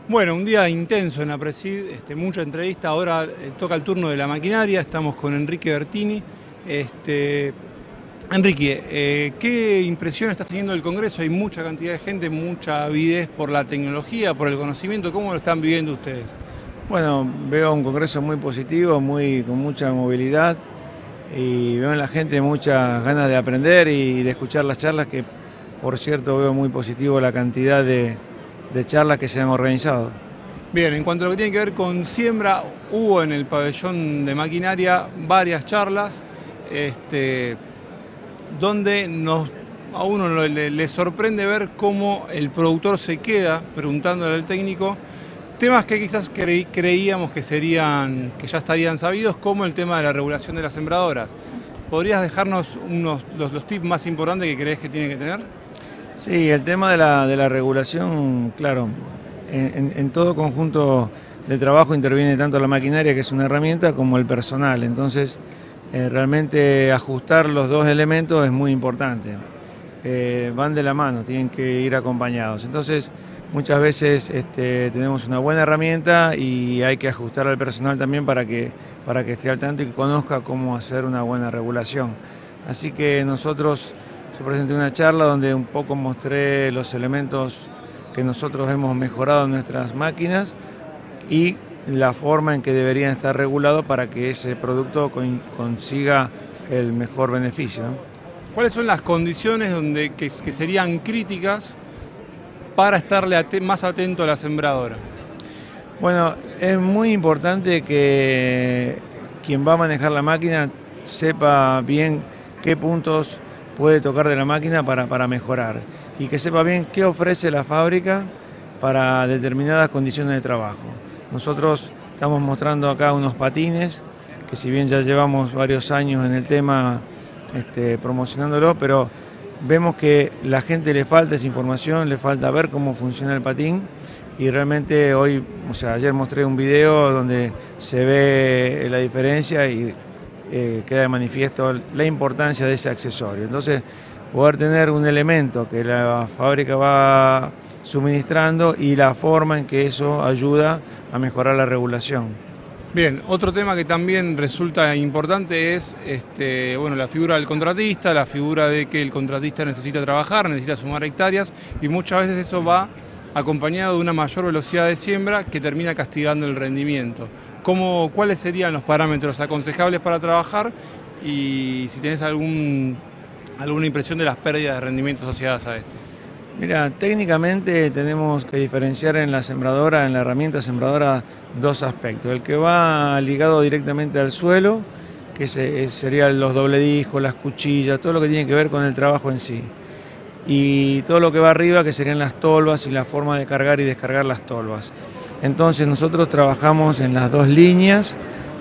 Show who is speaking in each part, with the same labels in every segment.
Speaker 1: Bueno, un día intenso en APRESID, mucha entrevista. Ahora toca el turno de la maquinaria. Estamos con Enrique Bertini. Enrique, ¿qué impresión estás teniendo del Congreso? Hay mucha cantidad de gente, mucha avidez por la tecnología, por el conocimiento. ¿Cómo lo están viviendo ustedes?
Speaker 2: Bueno, veo un Congreso muy positivo, con mucha movilidad, y veo en la gente muchas ganas de aprender y de escuchar las charlas, que por cierto veo muy positivo la cantidad de charlas que se han organizado.
Speaker 1: Bien, en cuanto a lo que tiene que ver con siembra, hubo en el pabellón de maquinaria varias charlas, donde a uno le sorprende ver cómo el productor se queda preguntándole al técnico temas que quizás creíamos que ya estarían sabidos, como el tema de la regulación de las sembradoras. ¿Podrías dejarnos los tips más importantes que crees que tiene que tener?
Speaker 2: Sí, el tema de la regulación, claro, en todo conjunto de trabajo interviene tanto la maquinaria, que es una herramienta, como el personal. Entonces, realmente ajustar los dos elementos es muy importante. Van de la mano, tienen que ir acompañados. Entonces, muchas veces tenemos una buena herramienta y hay que ajustar al personal también para que esté al tanto y que conozca cómo hacer una buena regulación. Así que yo presenté una charla donde un poco mostré los elementos que nosotros hemos mejorado en nuestras máquinas y la forma en que deberían estar regulados para que ese producto consiga el mejor beneficio, ¿no?
Speaker 1: ¿Cuáles son las condiciones que serían críticas para estarle más atento a la sembradora?
Speaker 2: Bueno, es muy importante que quien va a manejar la máquina sepa bien qué puntos puede tocar de la máquina para mejorar, y que sepa bien qué ofrece la fábrica para determinadas condiciones de trabajo. Nosotros estamos mostrando acá unos patines que, si bien ya llevamos varios años en el tema promocionándolo, pero vemos que a la gente le falta esa información, le falta ver cómo funciona el patín, y realmente hoy, ayer mostré un video donde se ve la diferencia y queda de manifiesto la importancia de ese accesorio. Entonces, poder tener un elemento que la fábrica va suministrando y la forma en que eso ayuda a mejorar la regulación.
Speaker 1: Bien, otro tema que también resulta importante es la figura del contratista, la figura de que el contratista necesita trabajar, necesita sumar hectáreas, y muchas veces eso va acompañado de una mayor velocidad de siembra que termina castigando el rendimiento. ¿Cuáles serían los parámetros aconsejables para trabajar, y si tenés alguna impresión de las pérdidas de rendimiento asociadas a esto?
Speaker 2: Mira, técnicamente tenemos que diferenciar en la herramienta sembradora, dos aspectos. El que va ligado directamente al suelo, que serían los doble discos, las cuchillas, todo lo que tiene que ver con el trabajo en sí. Y todo lo que va arriba, que serían las tolvas y la forma de cargar y descargar las tolvas. Entonces nosotros trabajamos en las dos líneas,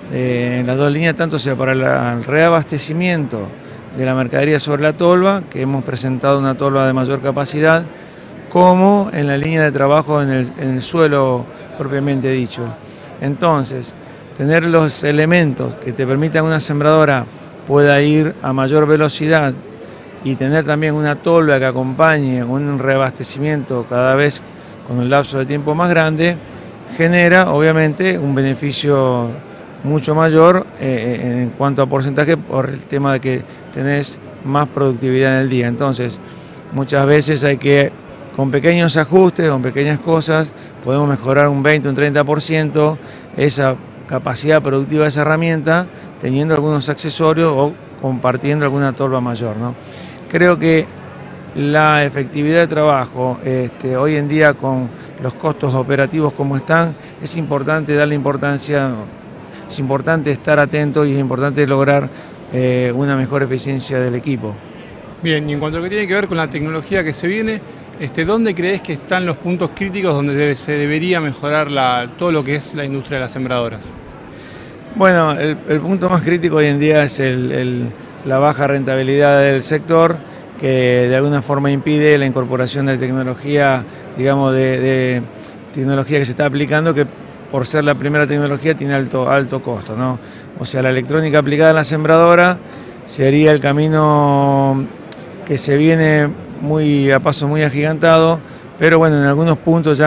Speaker 2: tanto sea para el reabastecimiento de la mercadería sobre la tolva, que hemos presentado una tolva de mayor capacidad, como en la línea de trabajo en el suelo propiamente dicho. Entonces, tener los elementos que te permitan una sembradora pueda ir a mayor velocidad, y tener también una tolva que acompañe un reabastecimiento cada vez con un lapso de tiempo más grande, genera obviamente un beneficio mucho mayor en cuanto a porcentaje, por el tema de que tenés más productividad en el día. Entonces, muchas veces hay que, con pequeños ajustes, con pequeñas cosas, podemos mejorar un 20, un 30% esa capacidad productiva de esa herramienta, teniendo algunos accesorios o compartiendo alguna tolva mayor, ¿no? Creo que la efectividad de trabajo, hoy en día, con los costos operativos como están, es importante darle importancia. Es importante estar atento y es importante lograr una mejor eficiencia del equipo.
Speaker 1: Bien, y en cuanto a lo que tiene que ver con la tecnología que se viene, ¿dónde crees que están los puntos críticos donde se debería mejorar todo lo que es la industria de las sembradoras?
Speaker 2: Bueno, el punto más crítico hoy en día es la baja rentabilidad del sector, que de alguna forma impide la incorporación de tecnología, digamos, de tecnología que se está aplicando, que por ser la primera tecnología tiene alto costo, ¿no? La electrónica aplicada a la sembradora sería el camino que se viene a paso muy agigantado, pero bueno, en algunos puntos ya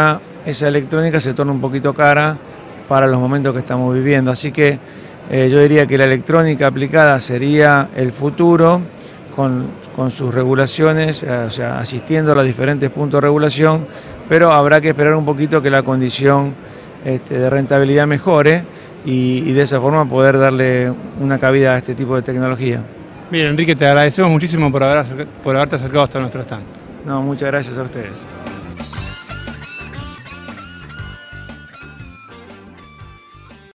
Speaker 2: esa electrónica se torna un poquito cara para los momentos que estamos viviendo. Así que yo diría que la electrónica aplicada sería el futuro, con sus regulaciones, o sea, asistiendo a los diferentes puntos de regulación, pero habrá que esperar un poquito que la condición de rentabilidad mejore y de esa forma poder darle una cabida a este tipo de tecnología.
Speaker 1: Bien, Enrique, te agradecemos muchísimo por haberte acercado hasta nuestro stand.
Speaker 2: No, muchas gracias a ustedes.